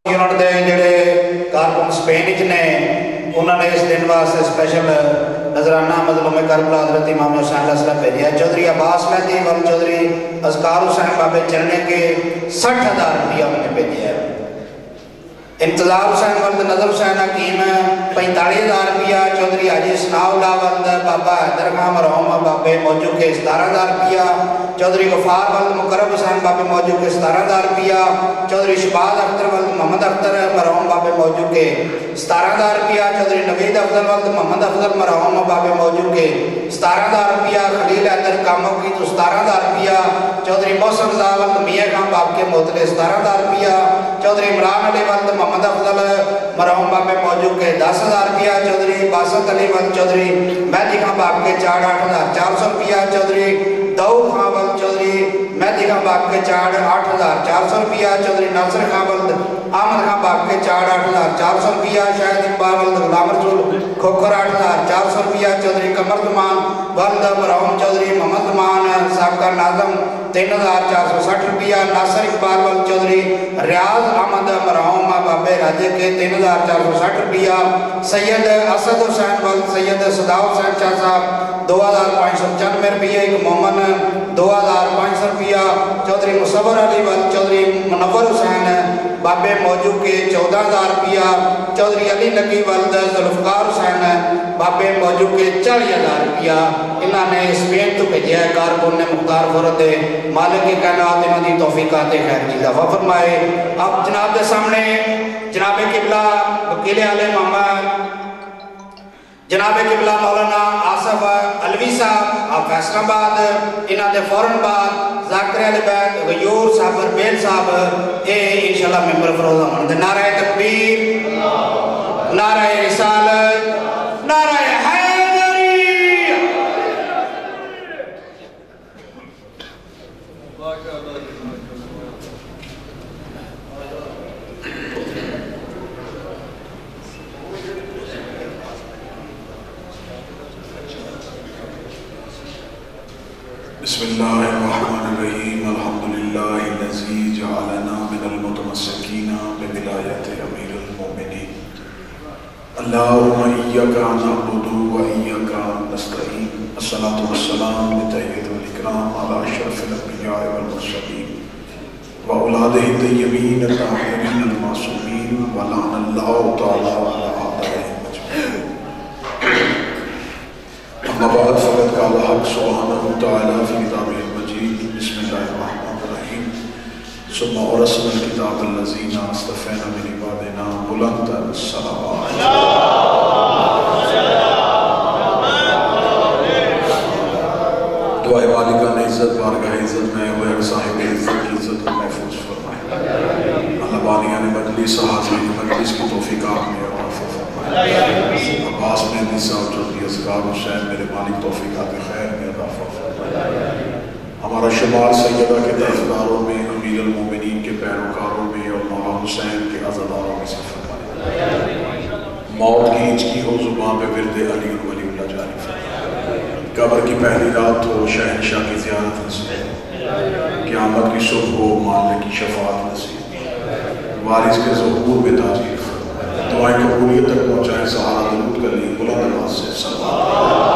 Unit دے جڑے کارکن سپین نے انہوں نے اس دن واسطے اسپیشل نظرانہ مظلوم کربلا حضرت امام حسین علیہ السلام بھیجا. چودھری عباس مہدی ول چودھری اذکار حسین بابے چرنے کے 60,000 روپیہ انہوں نے بھیجا ہے. انتظار حسین ولد نظر حسین حکیم 45,000 روپیہ. چودھری حاجی ثناء اللہ ولد بابا حیدر خان مرحوم بابے موجو کے 17,000 روپیہ. چودھری غفار ولد مقرب حسین بابے موجو کے 17,000 روپیہ. چودھری شباز اختر ولد محمد اختر مرحوم بابے موجو کے 17,000 روپیہ. چودھری نوید افضل ولد محمد افضل مرحوم بابے موجو کے 17,000 روپیہ. خلیل حیدر کاموں کی تو 17,000 روپیہ. چودھری محسن رضا ولد میاں خان باپ کے موتلے 17,000 روپیہ. چودھری عمران علی ولد محمد افضل مرحوم بابے موجو کے 10,000 روپیہ. چودھری باسط علی ولد چودھری مہدی خان باپ کے 8,400 روپیہ. چودھری داؤد خان ولد چودھری مہدی خان باپ کے 8,400 روپیہ. چودھری ناصر خان ولد احمد خان باپ کے 8,400 روپیہ. شاہد اقبال ولد غلام رسول کھوکھر 8,400 روپیہ. چودھری قمر زمان ولد مرحوم چودھری محمد زمان سابقہ ناظم 3,460 روپیہ. ناصر اقبال ولد چودھری ریاض احمد مرحوم بابے راجے کے 3,460 روپیہ. سید اسد حسین ولد سید صدا حسین شاہ صاحب 2,595 روپیہ. ایک مومن 2,500 روپیہ. چودھری مصور علی ولد چودھری منور حسین بابے موجو کے 14,000 روپیہ. چودھری علی نقی ولد ذوالفقار حسین بابے موجو کے 40,000 روپیہ. انہوں نے اسپین تو بھیجا ہے. کارکن نے مختار فرد مالک کے کائنات انہوں نے توفیقات خیر کی دفعہ فرمائے. اب جناب کے سامنے جناب قبلہ وکیل عالی محمد جناب قبلہ مولانا آصف علوی صاحب آپ فیصل آباد انہوں نے فوراً بعد ذاکر علی بیت غیور صاحب بیل صاحب اے انشاءاللہ ممبر فروض ہوں. نعرہ تکبیر، نعرہ رسالت، نعرہ بسم اللہ الرحمن الرحیم. الحمدللہ الذی جعلنا من المتمسکین بولایت امیر المومنین. اللہم ایاک نعبد و ایاک نستعین. الصلاۃ والسلام لطیب الاکرام علی اشرف الانبیاء والمرسلین و اولادہ الطیبین الطاہرین المعصومین ولعن اللہ تعالی علی اعدائهم اجمعین. اما بعد فقد قال الحق سبحانہ تعالی فی کتابہ المجید. بسم اللہ الرحمن الرحیم. ثم اورثنا الکتاب الذین اصطفینا من عبادنا. بلند الصلوات. دعائے مالکان عزت بارگاہ عزت میں ہوئے صاحب عزت کی عزت کو محفوظ فرمائے. اللہ بانیان مجلس حاضرین مجلس کی توفیقات میں عطا فرمائے. عباس مہدی صاحب چودھری اذکار حسین میرے مالک توفیقات خیر میں عطا فرمائے. ہمارا شمار سیدہ کے طرفداروں میں، امیر المومنین کے پیروکاروں میں اور مولا حسین کے عزاداروں میں سے فرمائے. موت کی ہچکی ہو زبان پہ ورد علی ولی اللہ جاری فرمائے. قبر کی پہلی رات ہو شہنشاہ کی زیارت نصیب. قیامت کی صبح ہو مالک کی شفاعت نصیب. وارث کے ظہور میں تاجیر فرمائے. دعائیں قبولیت تک پہنچائے. سہارا درود کر لی بلند آواز سے صلوات.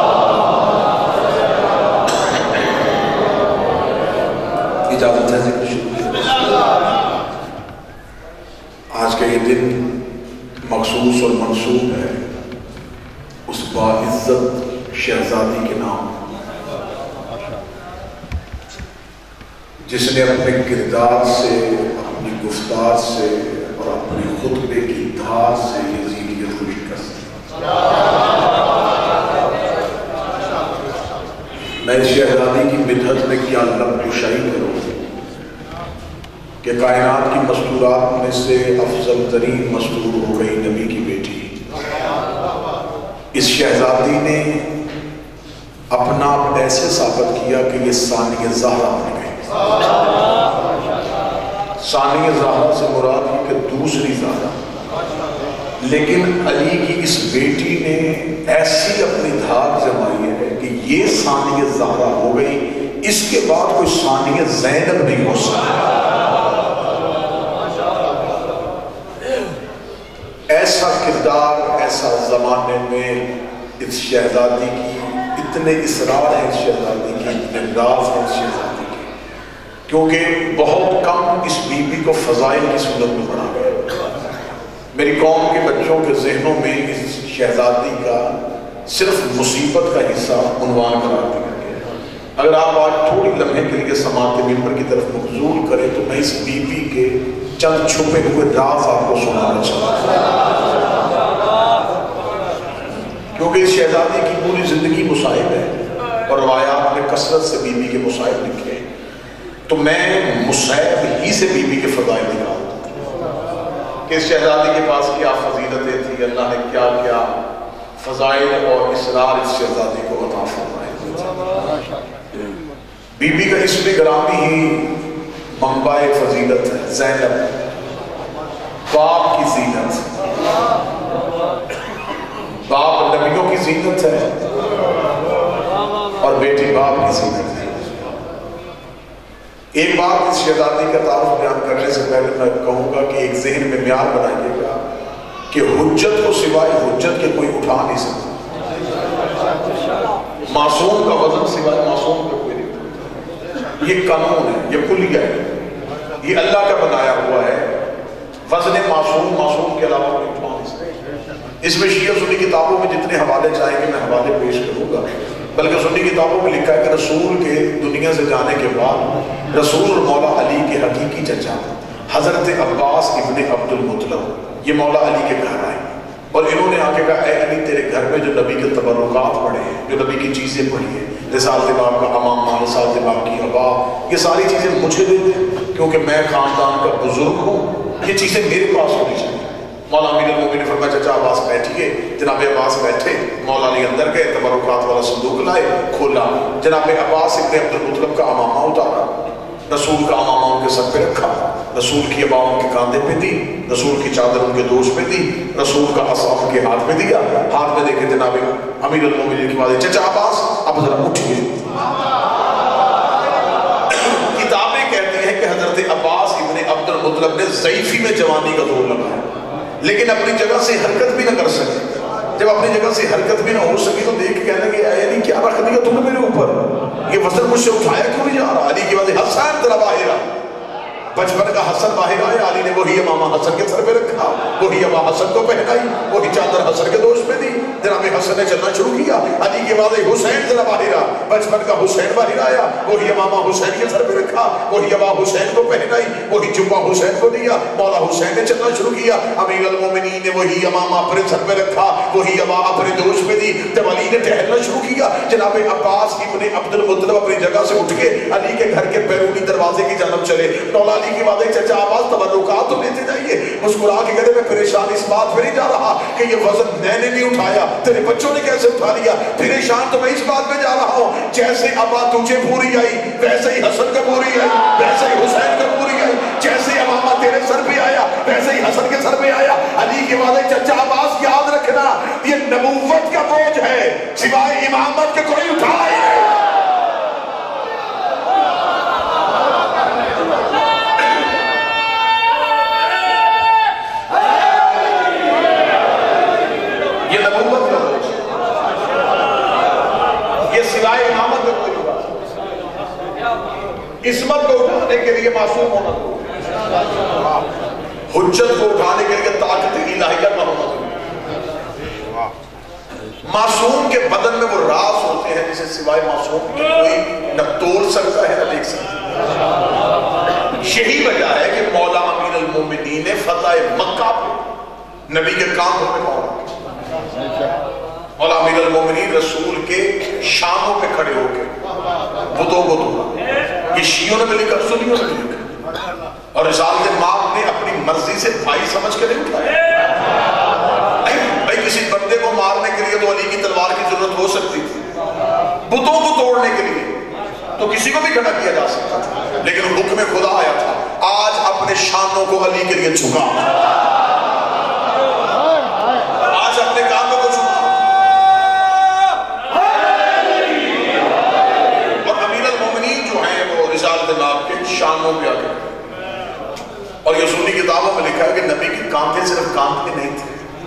اجازت ہے ذکر شروع. آج کا یہ دن مخصوص اور منصوب ہے اس باعزت شہزادی کے نام جس نے اپنے کردار سے، اپنی گفتار سے اور اپنے خطبے کی دھار سے یزیدیت کو شکست. میں اس شہزادی کی مدحت میں کیا لب کشائی کروں کہ کائنات کی مستورات میں سے افضل ترین مستور ہو گئی نبی کی بیٹی. اس شہزادی نے اپنا ایسے ثابت کیا کہ یہ ثانی زہرا بن گئی. ثانی زہرا سے مراد ہے کہ دوسری زہرا. لیکن علی کی اس بیٹی نے ایسی اپنی دھاک جمائی ہے کہ یہ ثانی زہرا ہو گئی. اس کے بعد کوئی ثانی زینب نہیں ہو سکتا. ایسا کردار ایسا زمانے میں اس شہزادی کی اتنے اسرار ہیں اس شہزادی کی، اتنے راز ہیں اس شہزادی کی، کیونکہ بہت کم اس بیوی کو فضائل کی صورت میں پڑھا گیا۔ میری قوم کے بچوں کے ذہنوں میں اس شہزادی کا صرف مصیبت کا حصہ عنوان قرار دیا گیا۔ اگر آپ آج تھوڑی لمحے کے لیے سماعت منبر کی طرف مبذول کریں تو میں اس بیوی کے چند چھپے ہوئے راز آپ کو سنانا چاہتا ہوں، کیونکہ اس شہزادی کی پوری زندگی مصائب ہے اور روایات میں کثرت سے بیوی کے مصائب لکھے ہیں، تو میں مصائب ہی سے بیوی کے فضائل نکالتا ہوں کہ اس شہزادی کے پاس کیا فضیلتیں تھی، اللہ نے کیا کیا فضائل اور اسرار اس شہزادی کو عطا فرمائے۔ بی بی کا اسم گرامی ہی منبع فضیلت ہے، زینب باپ کی زینت، باپ نبیوں کی زینت ہے اور بیٹی باپ کی زینت ہے۔ ایک بات اس شہزادی کا تعارف بیان کرنے سے پہلے میں کہوں گا کہ ایک ذہن میں معیار بنائیے گا کہ حجت کو سوائے حجت کے کوئی اٹھا نہیں سکتا، معصوم کا وزن سوائے معصوم کا کوئی نہیں اٹھا۔ یہ قانون ہے، یہ کلیہ ہے، یہ اللہ کا بنایا ہوا ہے، وزن معصوم کے علاوہ کوئی اٹھا نہیں سکتا۔ اس میں شیعہ سنی کتابوں میں جتنے حوالے چاہیں گے میں حوالے پیش کروں گا، بلکہ سنی کتابوں میں لکھا ہے کہ رسول کے دنیا سے جانے کے بعد رسول اور مولا علی کے حقیقی چچا حضرت عباس ابن عبد المطلب یہ مولا علی کے گھر آئے اور انہوں نے آ کے کہا اے علی تیرے گھر میں جو نبی کے تبرکات پڑے ہیں، جو نبی کی چیزیں پڑھی ہیں، رسالت باب کا امامہ، رسالت باب کی ابا، یہ ساری چیزیں مجھے دے دیں کیونکہ میں خاندان کا بزرگ ہوں، یہ چیزیں میرے پاس ہونی چاہیے۔ مولا امیر المومنین نے فرمایا چچا عباس بیٹھیے، جناب عباس بیٹھے، مولا علی اندر گئے، تبرکات والا صندوق لائے، کھولا، جناب عباس ابن عبد المطلب کا امامہ اتارا، رسول کا امامہ ان کے سر پہ رکھا، رسول کی ابا ان کے کاندھے پہ دی، رسول کی چادر ان کے دوش پہ دی، رسول کا عصا ان کے ہاتھ میں دیا، ہاتھ میں دیکھے جناب امیر المومنین کی بات ہے چچا عباس اب ذرا اٹھیے۔ کتابیں کہتی ہیں کہ حضرت عباس ابن عبد المطلب نے ضعیفی میں جوانی کا زور لگایا لیکن اپنی جگہ سے حرکت بھی نہ کر سکے۔ جب اپنی جگہ سے حرکت بھی نہ ہو سکی تو دیکھ کے کہنے لگے یعنی کیا رکھ دیا تم نے میرے اوپر، یہ وزن مجھ سے اٹھایا کیوں نہیں جا رہا؟ علی کی بات ہے حسین تیرا باہر آ، بچپن کا حسن باہر آیا، علی نے وہی امامہ حسن کے سر پہ رکھا، وہی ابا حسن کو پہنائی، وہی چادر حسن کے دوش پہ دی، جناب حسن نے چلنا شروع کیا، علی کے بعد حسین ذرا باہر آ، بچپن کا حسین باہر آیا، وہی امامہ حسین کے سر پہ رکھا، وہی ابا حسین کو پہنائی، وہی جبہ حسین کو دیا، مولا حسین نے چلنا شروع کیا، امیر المومنین نے وہی امامہ اپنے سر پہ رکھا، وہی ابا اپنے دوش پہ دی۔ جب علی نے ٹہلنا شروع کیا جناب عباس ابن عبد المطلب اپنی جگہ سے اٹھ کے علی کے گھر کے بیرونی دروازے کی جانب چلے، مولا علی کی بات ہے چچا عباس تبرکات تو لیتے جائیے، مسکرا کے کہتے میں پریشان اس بات پہ نہیں جا رہا کہ یہ وزن میں نے نہیں اٹھایا، تیرے بچوں نے کیسے اٹھا لیا، پریشان تو میں اس بات پہ جا رہا ہوں جیسے ابا تجھے پوری آئی ویسے ہی حسن کا پوری آئی، ویسے ہی حسین کا پوری آئی، جیسے امامہ تیرے سر پہ آیا ویسے ہی حسن کے سر پہ آیا۔ علی کے بعد چچا عباس یاد رکھنا یہ نبوت کا بوجھ ہے سوائے امامت کے کوئی اٹھائے نہیں۔ عصمت کو اٹھانے کے لیے معصوم ہونا ضروری، حجت کو اٹھانے کے لیے طاقت الہیہ کا ہونا ضروری۔ معصوم کے بدن میں وہ راز ہوتے ہیں جسے سوائے معصوم کے کوئی نہ توڑ سکتا ہے نہ دیکھ سکتا ہے۔ یہی وجہ ہے کہ مولا امیر المومنین نے فتح مکہ پہ نبی کے کاندھوں پہ پاؤں رکھا۔ مولا امیر المومنین رسول کے شانوں پہ کھڑے ہو کے بتوں کو توڑا، یہ شیعوں نے بھی لکھا، سنیوں نے بھی لکھا، اور رسالت ماب نے اپنی مرضی سے بھائی سمجھ کے نہیں اٹھایا۔ بھائی کسی بندے کو مارنے کے لیے تو علی کی تلوار کی ضرورت ہو سکتی تھی، بتوں کو توڑنے کے لیے تو کسی کو بھی کھڑا کیا جا سکتا تھا، لیکن حکم خدا آیا تھا آج اپنے شانوں کو علی کے لیے جھکا، آج اپنے کاموں کو جھکا۔ اور امیر المومنین جو ہیں وہ رسالت ناب کے شانوں پہ آگے، اور یہ سنی کتابوں میں لکھا ہے کہ نبی کے کانٹے صرف کانٹے نہیں تھے،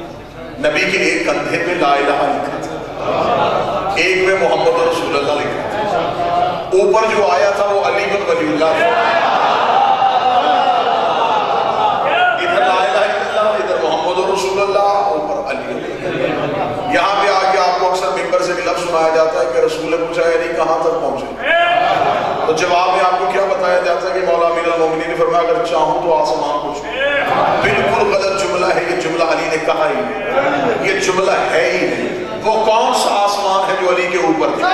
نبی کے ایک کندھے پہ لا الہ لکھا تھا، ایک میں محمد رسول اللہ لکھا تھا، اوپر جو آیا تھا وہ علی بن ولی اللہ تھا، ادھر لا الہ الا اللہ، ادھر محمد رسول اللہ، اوپر علی۔ یہاں پہ آگے آپ کو اکثر ممبر سے بھی لفظ سنایا جاتا ہے کہ رسول نے پوچھا علی کہاں تک پہنچے، تو جواب میں آپ کو کیا بتایا جاتا ہے کہ مولا امیر المومنین نے فرمایا اگر چاہوں تو آسمان کو چھو۔ بالکل غلط جملہ ہے یہ، جملہ علی نے کہا ہی نہیں، یہ جملہ ہے ہی نہیں۔ وہ کون سا آسمان ہے جو علی کے اوپر تھا؟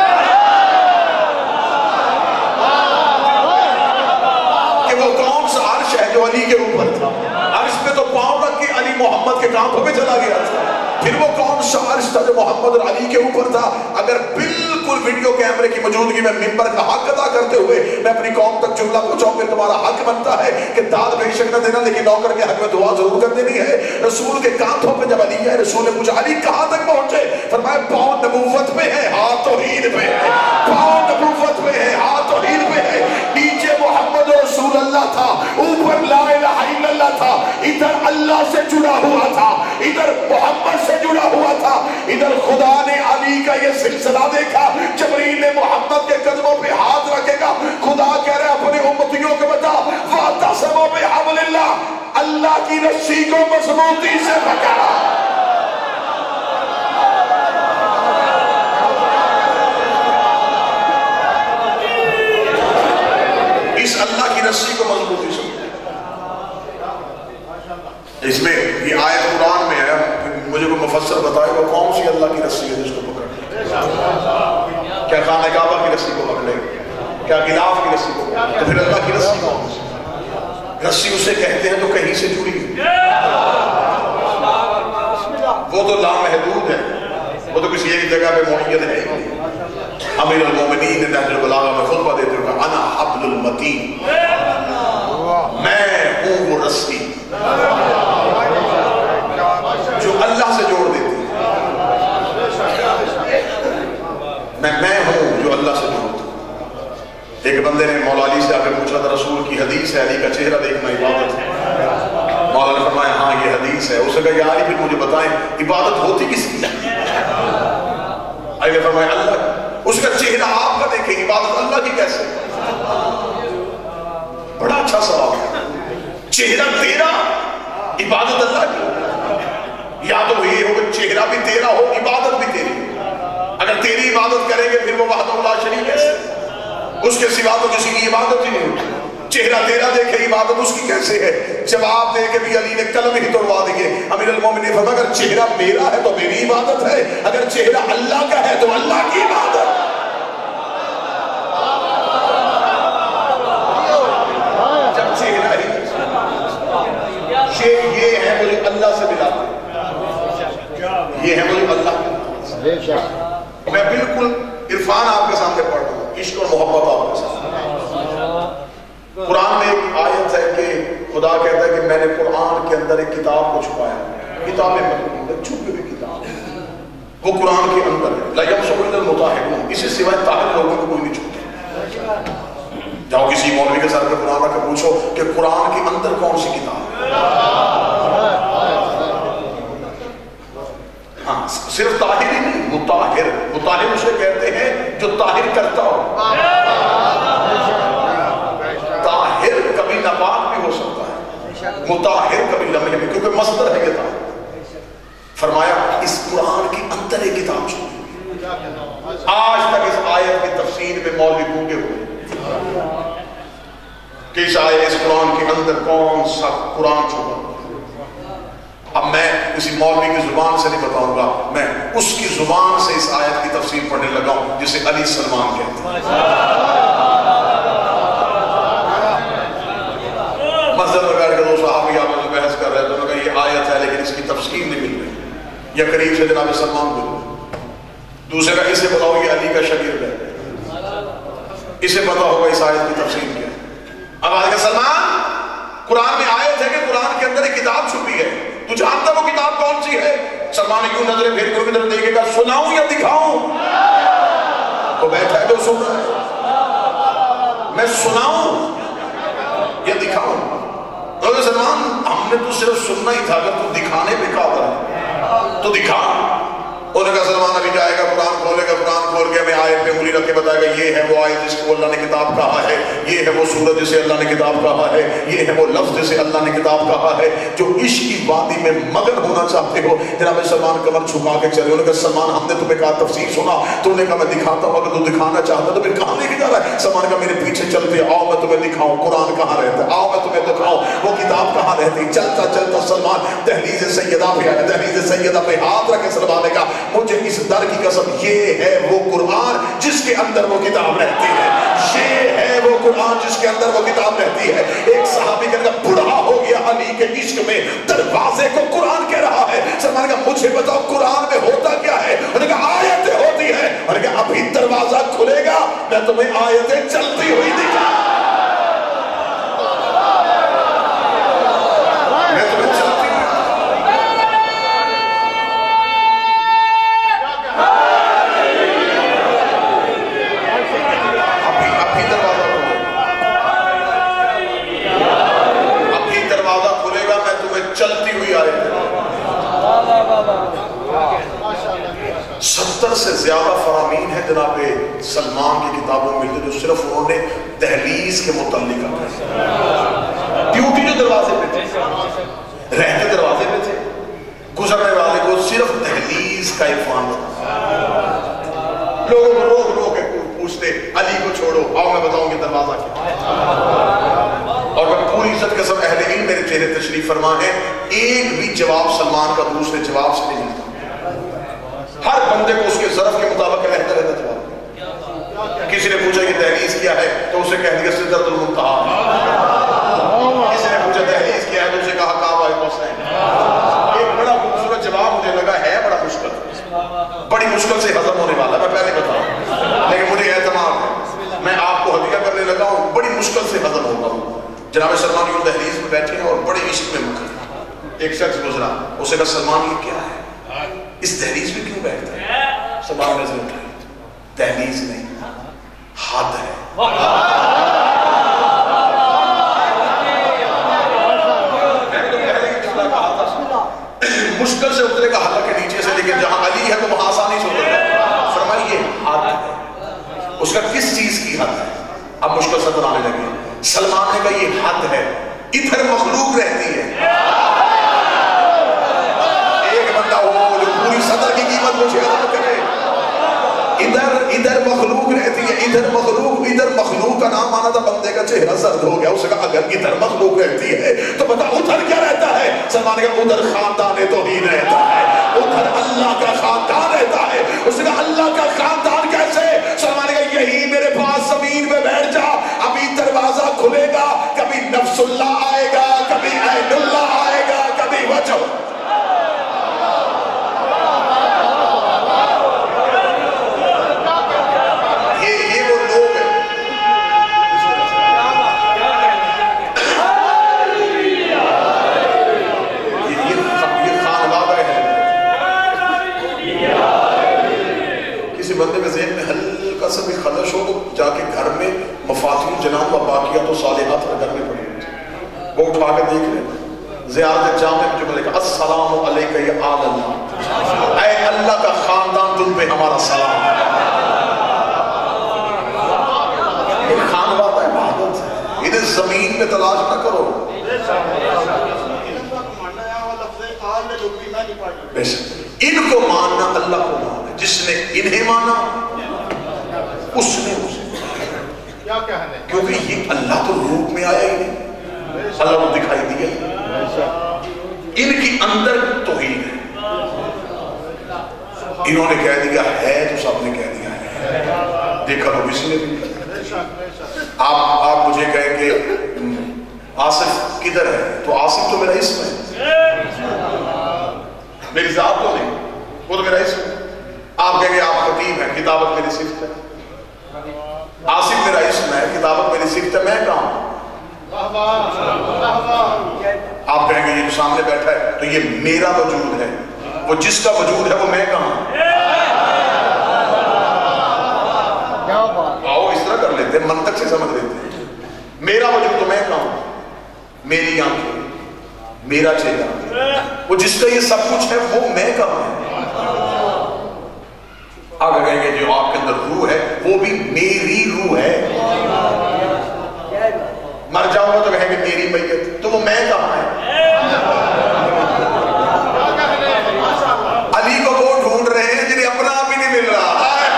کہ وہ کون سا عرش ہے جو علی کے اوپر تھا؟ عرش پہ تو پاؤں رکھ کے علی محمد کے کانٹوں پہ چلا گیا تھا، پھر وہ کون سا عرش تھا جو محمد اور علی کے اوپر تھا؟ اگر بالکل ویڈیو کیمرے کی موجودگی میں ممبر کا حق ادا کرتے ہوئے میں اپنی قوم تک جملہ پہنچاؤں پھر تمہارا حق بنتا ہے کہ داد بے شک نہ دینا لیکن نوکر کے حق میں دعا ضرور کر دینی ہے۔ رسول کے کانٹوں پہ جب علی ہے، رسول نے پوچھا علی کہاں تک پہنچے؟ فرمایا پاؤں نبوت پہ ہے، ہاتھ توحید پہ ہے، پاؤں نبوت پہ ہے، ہاتھ توحید پہ ہے۔ نیچے محمد رسول اللہ تھا، اوپر لا الہ الا اللہ تھا، ادھر اللہ سے جڑا ہوا تھا، ادھر محمد سے جڑا ہوا تھا، ادھر خدا نے علی کا یہ سلسلہ دیکھا، جبریل نے محمد کے قدموں پہ ہاتھ رکھے گا، خدا کہہ رہے اپنے امتیوں کو بتا وَاعْتَصِمُوا بِحَبْلِ اللَّهِ، اللہ کی رسی کو مضبوطی سے پکڑا۔ اس اللہ کی رسی کو مضبوطی سے پکڑا۔ اس میں یہ آیت قرآن میں ہے، مجھے کوئی مفسر بتائے وہ کون سی اللہ کی رسی ہے جس کو پکڑ؟ کیا خانہ کعبہ کی رسی کو پکڑے؟ کیا غلاف کی رسی کو پکڑے؟ تو پھر اللہ کی رسی کون سی؟ رسی اسے کہتے ہیں تو کہیں سے جڑی، وہ تو لامحدود ہے، وہ تو کسی ایک جگہ پہ معین ہے۔ امیر المومنین نے نہج البلاغہ میں خطبہ دیتے ہوئے کہا انا حبل المتین، میں ہوں وہ رسی جو اللہ سے جوڑ دیتی ہے، میں ہوں جو اللہ سے جوڑ دیتی۔ ایک بندے نے مولا علی سے آ کے پوچھا تھا رسول کی حدیث ہے علی کا چہرہ دیکھنا عبادت ہے؟ مولا نے فرمایا ہاں یہ حدیث ہے۔ اسے کہا یا علی پھر مجھے بتائیں عبادت ہوتی کس کی؟ علی نے فرمایا اللہ کی۔ اس کا چہرہ آپ کا دیکھیں عبادت اللہ کی کیسے؟ بڑا اچھا سوال ہے، چہرہ تیرا عبادت اللہ کی؟ یا تو یہ ہو کہ چہرہ بھی تیرا ہو عبادت بھی تیری؟ اگر تیری عبادت کریں گے پھر وہ وحدہ لا شریک کیسے؟ اس کے سوا تو کسی کی عبادت ہی نہیں ہوتی۔ چہرہ تیرا دیکھے عبادت اس کی کیسے ہے؟ جواب دے کے بھی علی نے قلم ہی توڑوا دیے۔ امیر المومنین نے فرمایا اگر چہرہ میرا ہے تو میری عبادت ہے، اگر چہرہ اللہ کا ہے تو اللہ کی عبادت۔ جب چہرہ ہی یہ ہے مجھے اللہ سے ملاتے، یہ ہے مجھے اللہ کی۔ میں بالکل عرفان آپ کے سامنے پڑھ رہا ہوں، عشق اور محبت آپ کے سامنے۔ قرآن میں ایک آیت ہے کہ خدا کہتا ہے کہ میں نے قرآن کے اندر ایک کتاب کو چھپایا، کتابیں مطلوب ہے چھپی ہوئی کتاب، وہ قرآن کے اندر ہے۔ لا یمسح الا المطہرون، اسے سوائے طاہر لوگوں کو کوئی نہیں چھوتا۔ جاؤ کسی مولوی کے ساتھ قرآن رکھ کے پوچھو کہ قرآن کے اندر کون سی کتاب ہے؟ ہاں صرف طاہر ہی نہیں، مطہر، مطہر اسے کہتے ہیں جو طاہر کرتا ہو۔ طاہر کبھی ناپاک بھی ہو سکتا ہے، مطہر کبھی لمحے بھی، کیونکہ مصدر ہے یہ طاہر۔ فرمایا اس قرآن کی اندر ایک کتاب چھپی، آج تک اس آیت کی تفسیر میں مولوی گونگے ہوئے کہ اس قرآن کے اندر کون سا قرآن چھپا۔ اب میں کسی مولوی کی زبان سے نہیں بتاؤں گا، میں اس کی زبان سے اس آیت کی تفسیر پڑھنے لگا ہوں جسے علی سلمان کہتے ہیں۔ مسجد وغیرہ کے دو صحابی آپس میں بحث کر رہے تھے، انہوں نے کہا یہ آیت ہے لیکن اس کی تفسیر نہیں مل رہی، یا قریب سے جناب سلمان بول رہے، دوسرے کا اسے بتاؤ یہ علی کا شاگرد ہے، اسے پتا ہوگا اس آیت کی تفسیر کیا ہے۔ اب آج کا سلمان قرآن میں آیت ہے کہ قرآن کے اندر ایک کتاب چھپی ہے، تو جانتا وہ کتاب کون سی ہے؟ سلمان کیوں نظریں پھر کیوں کی طرف دیکھے گا سناؤں یا دکھاؤں؟ تو بیٹھا ہے جو سن رہا ہے، میں سناؤں یا دکھاؤں؟ تو سلمان ہم نے تو صرف سننا ہی تھا، اگر تو دکھانے پہ قادر ہے تو دکھا. انہوں نے کہا سلمان ابھی جائے گا, قرآن کھولے گا, قرآن کھول کے ہمیں آیت پہ انگلی رکھ کے بتائے گا یہ ہے وہ آیت جس کو اللہ نے کتاب کہا ہے, یہ ہے وہ سورت جسے اللہ نے کتاب کہا ہے, یہ ہے وہ لفظ جسے اللہ نے کتاب کہا ہے. جو عشق کی وادی میں مگن ہونا چاہتے ہو, جناب سلمان کمر چھپا کے چلے. انہوں نے کہا سلمان ہم نے تمہیں کہا تفسیر سنا, تو نے کہا میں دکھاتا ہوں, اگر تو دکھانا چاہتا تو پھر کہاں لے کے جا رہا ہے. سلمان کا میرے پیچھے چلتے, آؤ میں تمہیں دکھاؤں قرآن کہاں رہتا ہے, آؤ میں تمہیں دکھاؤں وہ کتاب کہاں رہتی. چلتا چلتا سلمان دہلیز سیدہ پہ آیا, دہلیز سیدہ پہ ہاتھ رکھے سلمان نے کہا مجھے اس در کی قسم یہ ہے وہ قرآن جس کے اندر وہ کتاب رہتی ہے, یہ ہے وہ قرآن جس کے اندر وہ کتاب رہتی ہے. ایک صحابی کا بڑھا ہو گیا علی کے عشق میں, دروازے کو قرآن کہہ رہا ہے. سلمان نے کہا مجھے بتاؤ قرآن میں ہوتا کیا ہے. انہوں نے کہا آیتیں ہوتی ہیں. انہوں نے کہا ابھی دروازہ کھلے گا میں تمہیں آیتیں چلتی ہوئی دکھا. سے زیادہ فرامین ہے جناب سلمان کی کتابوں میں ملتے جو صرف انہوں نے دہلیز کے متعلق ڈیوٹی جو دروازے پہ تھے, رہتے دروازے پہ تھے, گزرنے والے کو صرف دہلیز کا عرفان تھا. لوگوں کو روک روک کے پوچھتے علی کو چھوڑو, آؤ میں بتاؤں گی دروازہ کیا. اور میں پوری عزت کے سب اہل علم میرے چہرے تشریف فرما ہے, ایک بھی جواب سلمان کا دوسرے جواب سے نہیں ملتا. ہر بندے کو اس کے ظرف کے مطابق رہتا رہتا جواب. کسی نے پوچھا کہ دہلیز کیا ہے تو اسے کہہ دیا سدرۃ المنتہا. کسی نے پوچھا دہلیز کیا ہے تو اسے کہا کعبہ الحسین. ایک بڑا خوبصورت جواب مجھے لگا ہے بڑا مشکل, بڑی مشکل سے ہضم ہونے والا, میں پہلے بتاؤں لیکن مجھے اعتماد ہے, میں آپ کو ہدیہ کرنے لگا ہوں, بڑی مشکل سے ہضم ہوگا. جناب سلمان یوں دہلیز میں بیٹھے ہیں اور بڑے عشق میں مکھے. ایک شخص گزرا, اسے کہا سلمان یہ کیا ہے, اس دہلیز میں کیوں بیٹھتا ہے. سلمان نظر اٹھائی, دہلیز نہیں حد ہے. مشکل سے اترے گا حلقہ کے نیچے سے, لیکن جہاں علی ہے تو وہاں آسانی سے اتر گا. فرمائیے حد ہے, اس کا کس چیز کی حد ہے. اب مشکل سے بنانے لگے. سلمان نے کہا یہ حد ہے, ادھر مخلوق رہتی ہے. ایک بندہ ہو جو پوری صدر کی قیمت مجھے ادا کرے. ادھر مخلوق رہتی ہے, ادھر مخلوق کا نام آنا تھا. بندے کا چہرہ سرد ہو گیا. اسے کہا اگر ادھر مخلوق رہتی ہے تو بتا ادھر کیا رہتا ہے. سلمان نے کہا ادھر خاندان توحید رہتا ہے, ادھر اللہ کا خاندان رہتا ہے. اس نے کہا اللہ کا خاندان کیسے. سلمان نے کہا یہی میرے پاس زمین پہ بیٹھ جا, ابھی دروازہ کھلے گا, کبھی نفس اللہ آئے گا, کبھی عین اللہ آئے گا, کبھی وجہ. بندے کے ذہن میں ہلکا سا بھی خدش ہو تو جا کے گھر میں مفاتیح جنان و باقیات و صالحات گھر میں پڑی ہوتی, وہ اٹھا کے دیکھ لیں. زیارت جامع میں جو بولے گا السلام علیکہ یا آل اللہ, اے اللہ کا خاندان تم پہ ہمارا سلام. یہ خاندان ہے عبادت ہے, انہیں زمین پہ تلاش نہ کرو. بے شک ان کو ماننا اللہ کو ماننا, جس نے انہیں مانا اس نے اسے کیا کہنا, کیونکہ یہ اللہ تو روپ میں آیا ہی نہیں, اللہ کو دکھائی دیا. ان کی اندر توحید ہے, انہوں نے کہہ دیا ہے تو سب نے کہہ دیا ہے, دیکھا تو کسی نے بھی. آپ مجھے کہیں کہ آصف کدھر ہے, تو آصف تو میرا اسم ہے, میری ذات تو نہیں, وہ تو میرا اسم ہے. آپ کہیں گے آپ خطیب ہیں, کتابت میری صفت ہے. آصف میرا اسم ہے, کتابت میری صفت ہے, میں کہاں ہوں. آپ کہیں گے یہ جو سامنے بیٹھا ہے تو یہ میرا وجود ہے, وہ جس کا وجود ہے وہ میں کہاں ہوں. آؤ اس طرح کر لیتے ہیں, منطق سے سمجھ لیتے ہیں. میرا وجود تو میں کہاں ہوں, میری آنکھیں, میرا چہرہ, وہ جس کا یہ سب کچھ ہے وہ میں کہاں ہے؟ آگے کہیں گے جو آپ کے اندر روح ہے وہ بھی میری روح ہے. مر جاؤں گا تو کہیں گے میری میت، تو وہ میں کہاں ہے؟ علی کو وہ ڈھونڈ رہے ہیں جنہیں اپنا آپ ہی نہیں مل رہا.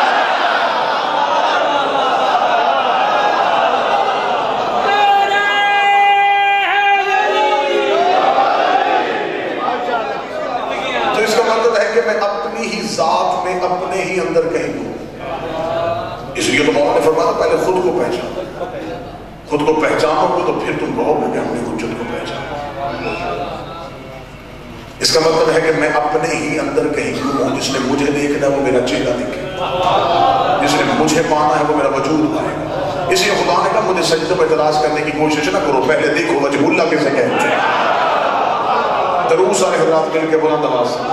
تو اس کا مطلب ہے کہ میں اپنی ہی ذات میں اپنے ہی اندر کہیں ہوں. اس لیے تو مولانا نے فرمایا پہلے خود کو پہچانو. خود کو پہچانو گے تو پھر تم کہو گے کہ ہم نے حجت کو پہچانا. اس کا مطلب ہے کہ میں اپنے ہی اندر کہیں ہوں. جس نے مجھے دیکھنا ہے وہ میرا چہرہ دیکھے، جس نے مجھے پانا ہے وہ میرا وجود پائے گا. اس لیے خدا نے کہا مجھے سجدے پہ تلاش کرنے کی کوشش نہ کرو، پہلے دیکھو وجہ اللہ کسے کہتے ہیں. دروس سارے حضرات مل کے بلند آواز سے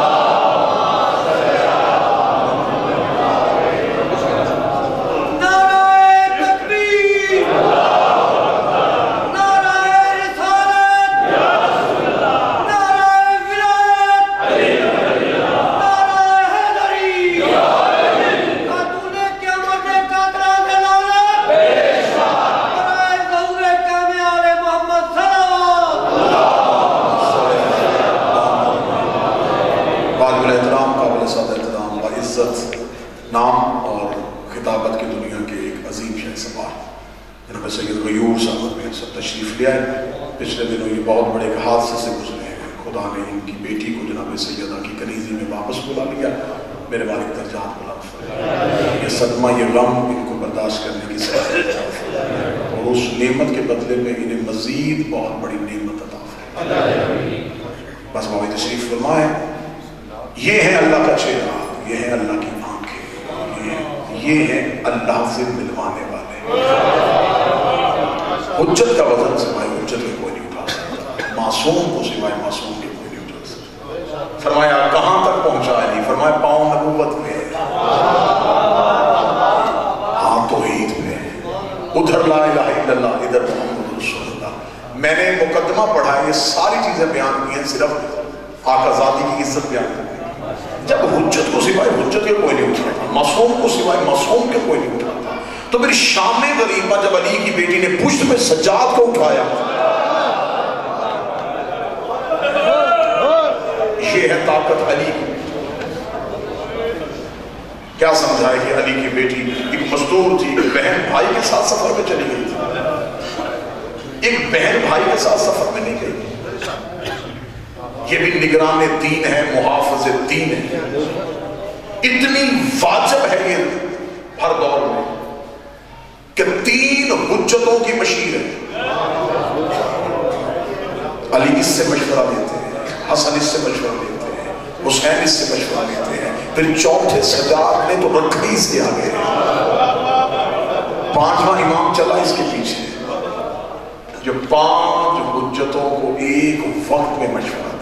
نام اور خطابت کی دنیا کے ایک عظیم شہسوار جناب سید غیور صاحب میں سب تشریف لے آئے. پچھلے دنوں یہ بہت بڑے حادثے سے گزرے ہیں. خدا نے ان کی بیٹی کو جناب سیدہ کی کنیزی میں واپس بلا لیا. میرے والد درجات بلند فرمائے. یہ صدمہ یہ غم ان کو برداشت کرنے کی صلاحیت اور اس نعمت کے بدلے میں انہیں مزید بہت بڑی نعمت عطا فرمائے. بس بابا تشریف فرمائے. یہ ہے اللہ کا چہرہ، یہ ہے اللہ کی آنکھیں، یہ ہے اللہ سے ملوانے والے. حجت کا وزن سوائے حجت کے کوئی نہیں اٹھا سکتا. معصوم کو سوائے معصوم کے کوئی نہیں اٹھا سکتا. فرمایا کہاں تک پہنچا ہے؟ فرمایا پاؤں نبوت میں، ہاں توحید میں، ادھر لا الہ الا اللہ، ادھر محمد رسول اللہ. میں نے مقدمہ پڑھا ہے، یہ ساری چیزیں بیان کی ہیں صرف آقا ذاتی کی عزت بیان کرنے. جب حجت کو سوائے حجت کے کوئی نہیں اٹھاتا، معصوم کو سوائے معصوم کے کوئی نہیں اٹھاتا، تو میری شام غریبہ جب علی کی بیٹی نے پشت میں سجاد کو اٹھایا، یہ ہے طاقت علی کی. کیا سمجھا ہے کہ علی کی بیٹی ایک مزدور تھی، ایک بہن بھائی کے ساتھ سفر میں چلی گئی تھی. ایک بہن بھائی کے ساتھ سفر میں نہیں گئی. یہ بھی نگران دین ہے، محافظ دین ہے. اتنی واجب ہے یہ ہر دور میں کہ 3 حجتوں کی مشیر ہے. علی اس سے مشورہ دیتے ہیں، حسن اس سے مشورہ دیتے ہیں، حسین اس سے مشورہ دیتے ہیں، پھر چوتھے سجاد نے تو رکھنی سے آگے ہے. 5واں امام چلا اس کے پیچھے، جو 5 حجتوں کو ایک وقت میں مشورہ دے.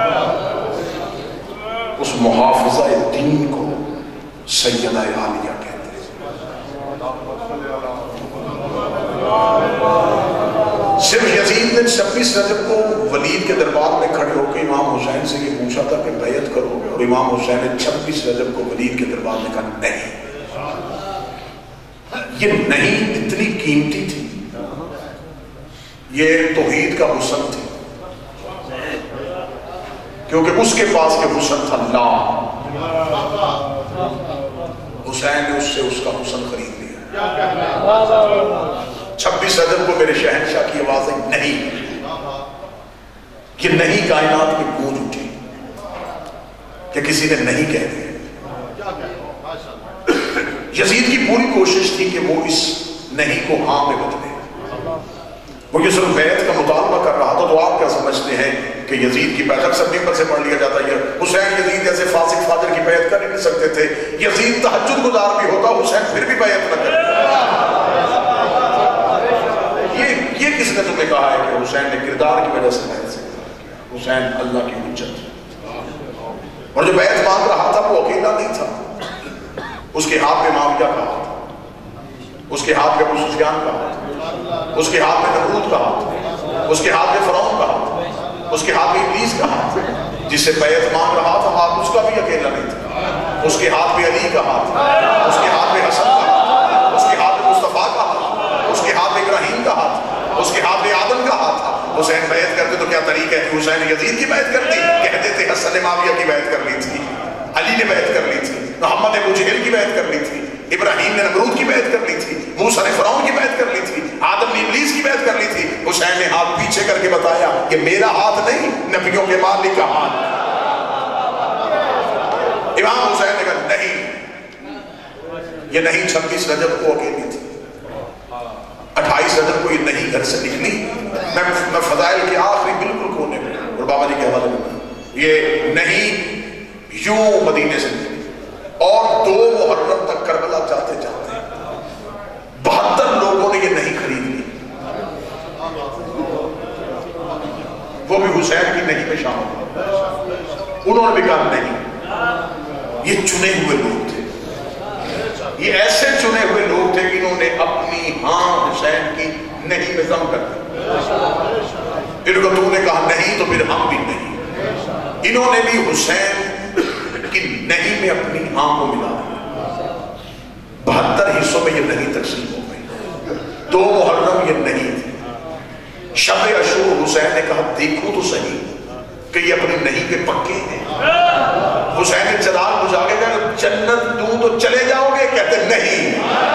اس محافظہ دین کو سیدہ عالیہ کہتے ہیں. صرف یزید نے 26 رجب کو ولید کے دربار میں کھڑے ہو کے امام حسین سے یہ پوچھا تھا کہ بیعت کرو گے، اور امام حسین نے 26 رجب کو ولید کے دربار میں کہا نہیں. یہ نہیں اتنی قیمتی تھی، یہ توحید کا حسن تھی، کیونکہ اس کے پاس کے حسن تھا لا. حسین نے اس سے اس کا حسن خرید لیا. 26 رجب کو میرے شہنشاہ کی آوازیں نہیں، یہ نہیں کائنات میں گونج اٹھی کہ کسی نے نہیں کہہ دیا. یزید کی پوری کوشش تھی کہ وہ اس نہیں کو ہاں میں بدلے. وہ یہ صرف بیعت کا مطالبہ کر رہا تھا. تو آپ کیا سمجھتے ہیں کہ یزید کی بیعت اکثر ممبر سے پڑھ لیا جاتا ہے؟ حسین یزید جیسے فاسق فاجر کی بیعت کر نہیں سکتے تھے. یزید تہجد گزار بھی ہوتا، حسین پھر بھی بیعت نہ کرتا. یہ کس نے تمہیں کہا ہے کہ حسین نے کردار کی وجہ سے بیعت سے کیا؟ حسین اللہ کی حجت. اور جو بیعت مانگ رہا تھا وہ اکیلا نہیں تھا. اس کے ہاتھ میں معاویہ کا ہاتھ، اس کے ہاتھ میں ابو سفیان کا ہاتھ، اس کے ہاتھ میں نمرود کا ہاتھ، اس کے ہاتھ میں فرعون کا ہاتھ، اس کے ہاتھ میں ابلیس کا ہاتھ، جس سے بیعت مانگ رہا تھا ہاتھ اس کا بھی اکیلا نہیں تھا، اس کے ہاتھ میں علی کا ہاتھ، اس کے ہاتھ میں حسن کا ہاتھ، اس کے ہاتھ میں مصطفیٰ کا ہاتھ، اس کے ہاتھ میں ابراہیم کا ہاتھ، اس کے ہاتھ میں آدم کا ہاتھ تھا۔ حسین بیعت کرتے تو کیا طریقہ ہے کہ حسین یزید کی بیعت کرتی، کہتے تھے حسن نے معاویہ کی بیعت کر لی تھی، علی نے بیعت کر لی تھی، محمد ابو جہل کی بیعت کر لی تھی، ابراہیم نے نمرود کی بیعت کر لی تھی، موسیٰ نے فرعون کی بیعت کر لی تھی، آدم نے ابلیس کی بیعت کر لی تھی۔ حسین نے ہاتھ پیچھے کر کے بتایا کہ میرا ہاتھ نہیں، نبیوں کے مالک کا ہاتھ۔ امام حسین نے کہا نہیں، یہ نہیں 26 رجب کو اکیلی تھی، 28 رجب کو یہ نہیں گھر سے نکلی، میں فضائل کے آخری بالکل کونے میں اور بابا جی کے حوالے میں یہ نہیں یوں مدینے سے نکلی، اور 2 محرم تک کربلا جاتے جاتے 72 لوگوں نے یہ نہیں خرید لی، وہ بھی حسین کی نہیں میں شامل، انہوں نے بھی کہا نہیں۔ یہ چنے ہوئے لوگ تھے، یہ ایسے چنے ہوئے لوگ تھے کہ انہوں نے اپنی ہاں حسین کی نہیں میں ضم کر دی، ان کو تو نے کہا نہیں تو پھر ہم بھی نہیں، انہوں نے بھی حسین کی نہیں میں اپنی ہاں کو ملا دیا۔ 72 حصوں میں یہ نہیں تقسیم ہو گئی، 2 محرم یہ نہیں تھی۔ شب عاشور حسین نے کہا دیکھو تو صحیح کہ یہ اپنی نہیں پہ پکے ہیں۔ حسین نے چراغ بجھا کے کہا جنت دوں تو چلے جاؤ گے، کہتے نہیں،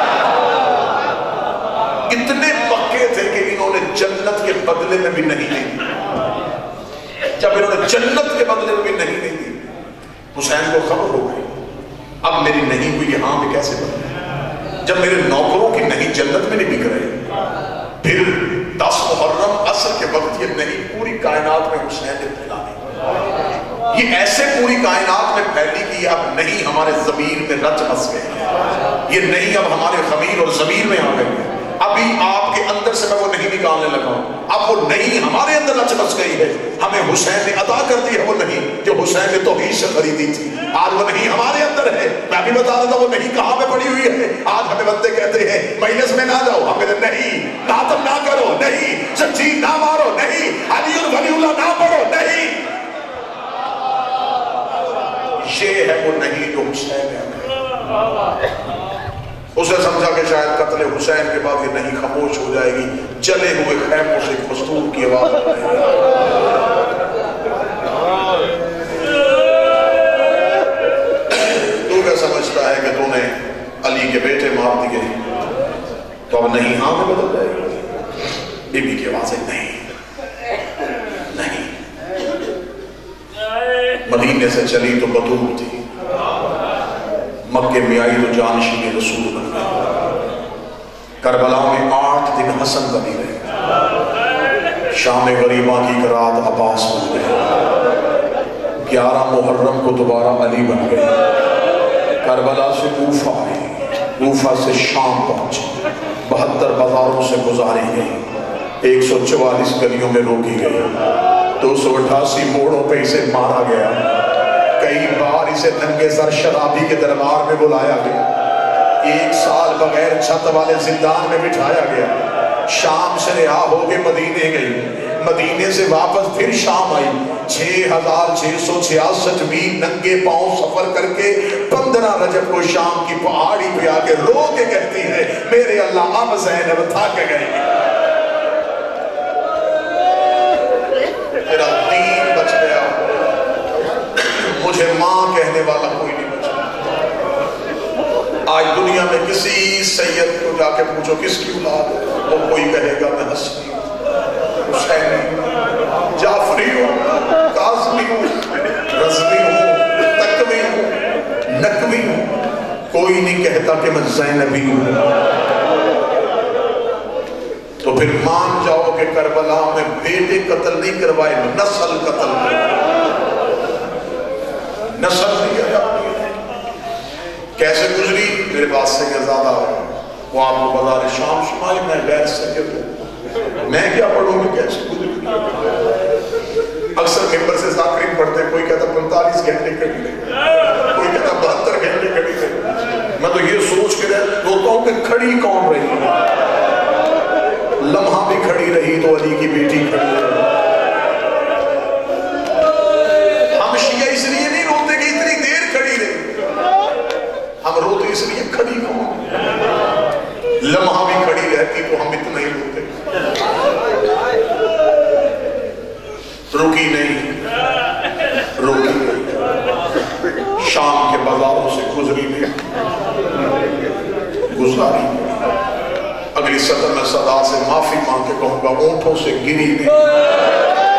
اتنے پکے تھے کہ انہوں نے جنت کے بدلے میں بھی نہیں دی۔ جب انہوں نے جنت کے بدلے میں بھی نہیں دی، حسین کو خبر ہو گئی اب میری نہیں ہوئی یہاں میں کیسے بدلے، جب میرے نوکروں کی نہیں جنت میں نہیں بک رہے، پھر 10 محرم عصر کے وقت یہ نہیں پوری کائنات میں حسین نے پھیلانی، یہ ایسے پوری کائنات میں پھیلی کہ اب نہیں ہمارے ضمیر میں رچ بس گئے، یہ نہیں اب ہمارے خمیر اور ضمیر میں آ گئی ہے۔ ابھی آپ کے اندر سے میں وہ نہیں نکالنے لگا ہوں، اب وہ نہیں ہمارے اندر رچ بس گئی ہے، ہمیں حسین نے عطا کر دی ہے وہ نہیں جو حسین نے توحید سے خریدی تھی، آج وہ نہیں ہمارے اندر ہے۔ میں بھی بتا دیتا وہ نہیں کہاں پہ پڑی ہوئی ہے، آج ہمیں بندے کہتے ہیں مجلس میں نہ جاؤ، ہمیں نہیں، ماتم نہ کرو نہیں، زنجیر نہ مارو نہیں، علی ولی اللہ نہ پڑھو نہیں، یہ ہے وہ نہیں جو حسین نے اسے سمجھا کہ شاید قتل حسین کے بعد یہ نہیں خاموش ہو جائے گی، جلے ہوئے خیموں سے ایک مستور کی آواز تو کیا سمجھتا ہے کہ تو نے علی کے بیٹے مار دیے تو اب نہیں ہاں میں بدل جائے گی؟ بی بی کی آواز ہے نہیں نہیں، مدینے سے چلی تو بطول تھی، مکے میں آئی تو جانشین رسول بن گئی، کربلا میں 8 دن حسن بنی رہے، شام غریبہ کی رات عباس بن گئے، 11 محرم کو دوبارہ علی بن گئے، کربلا سے کوفہ آئی، کوفہ سے شام پہنچی، 72 بازاروں سے گزاری گئی، 144 گلیوں میں روکی گئی، 288 موڑوں پہ اسے مارا گیا، کئی بار اسے ننگے سر شرابی کے دربار میں بلایا گیا، 1 سال بغیر چھت والے زندان میں بٹھایا گیا، شام سے رہا ہو کے مدینے گئی، مدینے سے واپس پھر شام آئی، 6666 میل ننگے پاؤں سفر کر کے 15 رجب کو شام کی پہاڑی پہ آ کے رو کے کہتی ہے میرے اللہ اب زینب تھک گئی، میرا دین بچ گیا، مجھے ماں کہنے والا کوئی نہیں بچا۔ آج دنیا میں کسی سید کو جا کے پوچھو کس کی اولاد ہے، وہ کوئی کہے گا میں حسنی ہوں، حسینی ہوں، جعفری ہوں، قاسمی ہوں، رضوی ہوں، تکوی ہوں، نقوی ہوں، کوئی نہیں کہتا کہ میں زینبی ہوں۔ تو پھر مان جاؤ کہ کربلا میں بیٹے قتل نہیں کروائے، نسل قتل کروائے، نسل نہیں ہے۔ کیسے گزری؟ میرے پاس سے زیادہ وہ آپ کو بازار شام شمائی میں غیر سید ہوں، میں کیا پڑھوں گی کیسے گزری؟ اکثر ممبر سے ذاکرین پڑھتے، کوئی کہتا 45 گھنٹے کھڑی رہی، کوئی کہتا 72 گھنٹے کھڑی رہی۔ میں تو یہ سوچ کے روتا ہوں کہ کھڑی کون رہی ہے؟ لمحہ بھی کھڑی رہی تو علی کی بیٹی کھڑی رہی، تو نہیں روتے. رکی نہیں, روکی نہیں, شام کے بازاروں سے گزری نہیں, گزاری. اگلی سطر میں صدا سے معافی مانگ کے کہوں گا اونٹوں سے گری نہیں.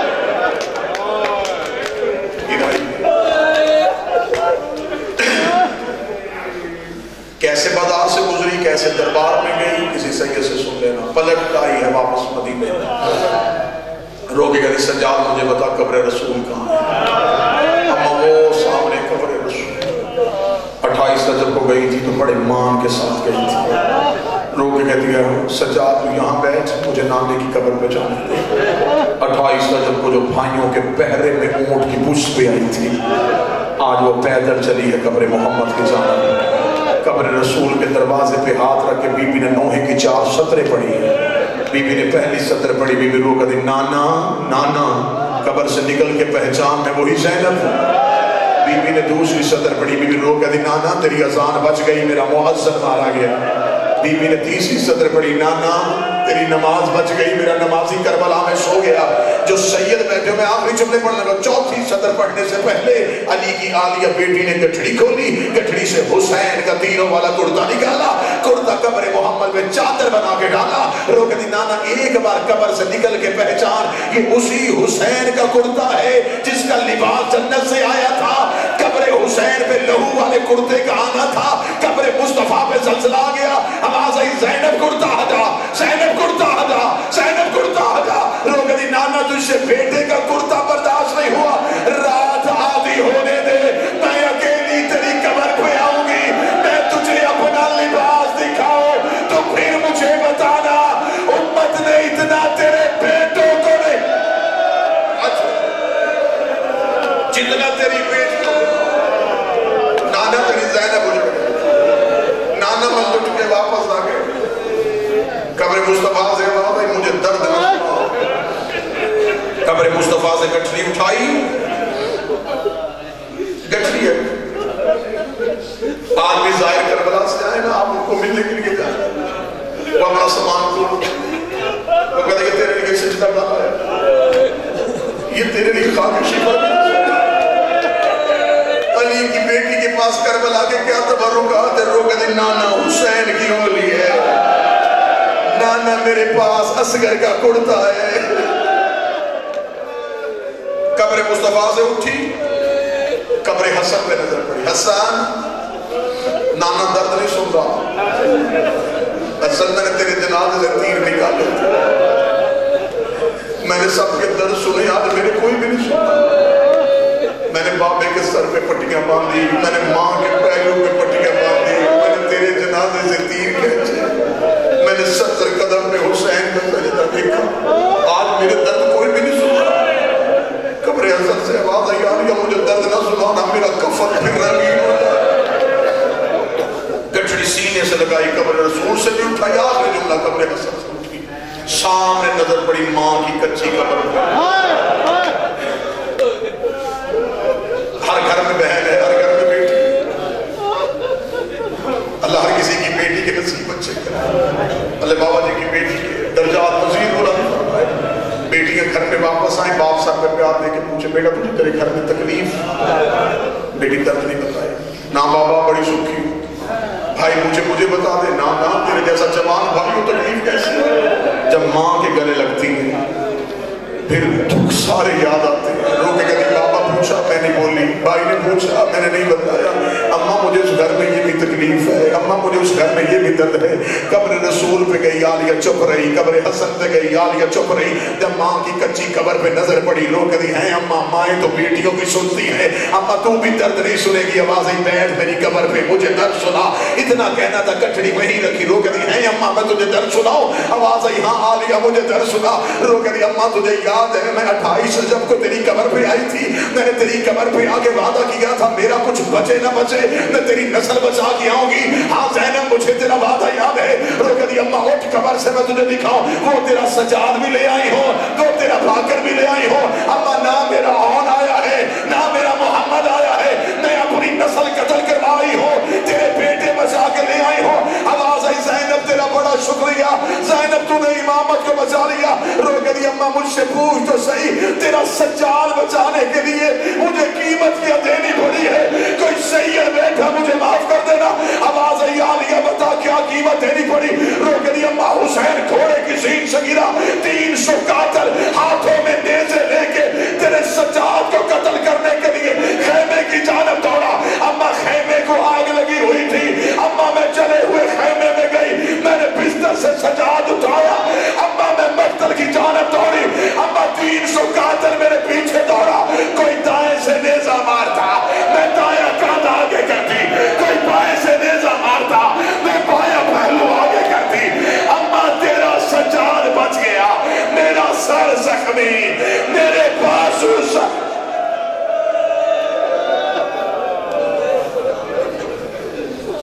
کیسے بازار سے گزری, کیسے دربار میں گئی, کسی سید سے سن لینا. پلٹ آئی ہے واپس مدینے. رو کے کہتے سجاد مجھے بتا قبر رسول کہاں ہے. اما وہ سامنے قبر رسول. 28 رجب کو گئی تھی تو بڑے مان کے ساتھ گئی تھی. رو کے کہتی ہے سجاد تو یہاں بیٹھ, مجھے نانے کی قبر پہ جانے دے. 28 رجب کو جو بھائیوں کے پہرے میں اونٹ کی پشت پہ آئی تھی, آج وہ پیدل چلی ہے قبر محمد کی جانب. قبر رسول کے دروازے پہ ہاتھ رکھ کے بی بی نے نوحے کی 4 سطریں پڑھی ہیں. بی بی نے پہلی سطر پڑھی, بی بی رو کہتی نانا نانا, قبر سے نکل کے پہچان میں وہی زینب. بی بی نے دوسری سطر پڑھی, بی بی رو کہتی نانا تیری اذان بچ گئی, میرا مؤذن مارا گیا. بی بی نے تیسری سطر پڑھی, نانا تیری نماز بچ گئی, میرا نمازی کربلا میں سو گیا. جو سید بیٹھے میں آخری جملے پڑھنے لگا. چوتھی سطر پڑھنے سے پہلے علی کی عالیہ بیٹی نے گٹھڑی کھولی, گٹھڑی سے حسین کا تیروں والا کرتا نکالا, کرتا قبر محمد میں چادر بنا کے ڈالا. رو کہتی نانا ایک بار قبر سے نکل کے پہچان, یہ اسی حسین کا کرتا ہے جس کا لباس جنت سے آیا تھا. قبر حسین پہ لہو والے کرتے کا آنا تھا, قبر مصطفیٰ پہ زلزلہ آ گیا. آواز آئی زینب کرتا ہٹا, زینب کرتا ہٹا, زینب کرتا ہٹا. رو کہتی نانا تجھ سے بیٹے کا کرتا برداشت نہیں ہوا, رات آدھی ہونے دے, میں اکیلی تیری قبر پہ آؤں گی, میں تجھے اپنا لباس دکھاؤں تو پھر مجھے بتانا امت نے اتنا تیرے بیٹوں کو نہیں, جتنا تیری بیٹی کو. نانا تیری زینب ہو جائے. نانا من لٹ کے واپس آ گئے. قبر مصطفیٰ سے بات ہے مجھے درد نہ سناؤ. قبر مصطفیٰ سے گٹھڑی اٹھائی, گٹھڑی ہے. آج بھی ظاہر کربلا سے آئے نا, آپ ان کو ملنے کے لیے جائیں. وہ اپنا سامان کو وہ کہتے کہ تیرے لیے سجدہ ڈالا ہے, یہ تیرے لیے خاک شفا. علی کی بیٹی کے پاس کربلا کے کیا تبرکات ہے. رو کہتے نانا حسین کی ہولی ہے, نانا میرے پاس اصغر کا کرتا ہے. قبر مصطفیٰ سے اٹھی, قبر حسن پہ نظر پڑی. حسن نانا درد نہیں سن رہا, اصل میں نے تیرے جنازے سے تیر نکالے تھے, میں نے سب کے درد سنے, آج میرے کوئی بھی نہیں سنا. میں نے بابے کے سر پہ پٹیاں باندھی, میں نے ماں کے پہلو پہ پٹیاں باندھی, میں نے تیرے جنازے سے تیر کھینچے, میں نے 70 قدم میں حسین کا سجدہ دیکھا, آج میرے درد کوئی بھی نہیں سنا. قبر حسن سے آواز آئی آلیا مجھے درد نہ سنانا, میرا کفن پھر رنگین ہو جائے. گٹھڑی سینے سے لگائی, قبر رسول سے بھی اٹھائی. آخری جملہ قبر حسن سے اٹھی, سامنے نظر پڑی ماں کی کچی قبر. ہر گھر میں بہن ہے, ہر گھر میں بیٹی. اللہ ہر کسی کی بیٹی کے نصیب اچھے کرے. اللہ بابا جی کی بیٹی کے درجات مزید بلند فرمائے. بیٹیاں گھر میں واپس آئیں, باپ سر پہ پیار دے کے پوچھے بیٹا تجھے تیرے گھر میں تکلیف؟ بیٹی درد نہیں بتائے. نا بابا بڑی سکھی ہوں. بھائی مجھے بتا دے. نا تیرے جیسا جوان بھائی کو تکلیف کیسے ہے؟ جب ماں کے گلے لگتی ہیں پھر دکھ سارے یاد آتے ہیں. رو کے کہتی بابا پوچھا, میں نہیں بولی. بھائی نے پوچھا, میں نے نہیں بتایا. اماں مجھے اس گھر میں یہ بھی تکلیف ہے, اماں مجھے اس گھر میں یہ بھی درد ہے. قبر رسول پہ گئی, عالیہ چپ رہی. قبر حسن پہ گئی, عالیہ چپ رہی. جب ماں کی کچی قبر پہ نظر پڑی, رو کہتی ہیں اماں, مائیں تو بیٹیوں کی سنتی ہیں, اماں تو بھی درد نہیں سنے گی. آوازیں بیٹھ میری قبر پہ, مجھے درد سنا. اتنا کہنا تھا, گٹھڑی وہیں رکھی. رو کہتی ہیں اماں میں تجھے درد سناؤں. آواز آئی ہاں عالیہ مجھے درد سنا. رو کہتی اماں تجھے یاد ہے میں 28 رجب کو تیری قبر پہ آئی تھی, میں نے تیری قبر پہ آگے وعدہ کیا تھا میرا کچھ بچے نہ بچے, میں تیری نسل بچا کے آؤں گی. ہاں زینب مجھے تیرا وعدہ یاد ہے. رو کہتی اماں اٹھ قبر سے میں تجھے دکھاؤں, وہ تیرا سجاد بھی لے آئی ہو, وہ تیرا بھاکر بھی لے آئی ہو. اماں نہ میرا آن آیا ہے, نہ میرا محمد آیا ہے, میں اپنی نسل قتل کروائی ہو, تیرے بیٹے بچا کے لے آئی ہو. آواز آئی زینب تیرا بڑا شکریہ, زینب تو نے سجاد کو بچا لیا. رو گئی اما مجھ سے پوچھ تو صحیح, تیرا سجاد بچانے کے لیے مجھے قیمت کیا دینی پڑی ہے؟ کوئی سید بیٹھا مجھے معاف کر دینا. آواز آئی عالیہ بتا کیا قیمت دینی پڑی؟ رو گئی اما حسین گھوڑے کی سینگ سے گرا, 300 قاتل ہاتھوں میں نیزے لے کے تیرے سجاد کو قتل کرنے کے لیے خیمے کی جانب دوڑا. اما خیمے کو آگ لگی ہوئی تھی, اما میں چلے ہوئے خیمے میں گئی, میں نے بستر سے سجاد اٹھایا, اما میں مقتل کی جانب دوڑی, اما 300 قاتل میرے پیچھے دوڑا. کوئی دائیں سے نیزہ مارتا, میں دایاں کاندھا آگے کرتی, کوئی بائیں سے نیزہ مارتا, میں بایاں پہلو آگے کرتی. اما تیرا سجاد بچ گیا, میرا سر زخمی,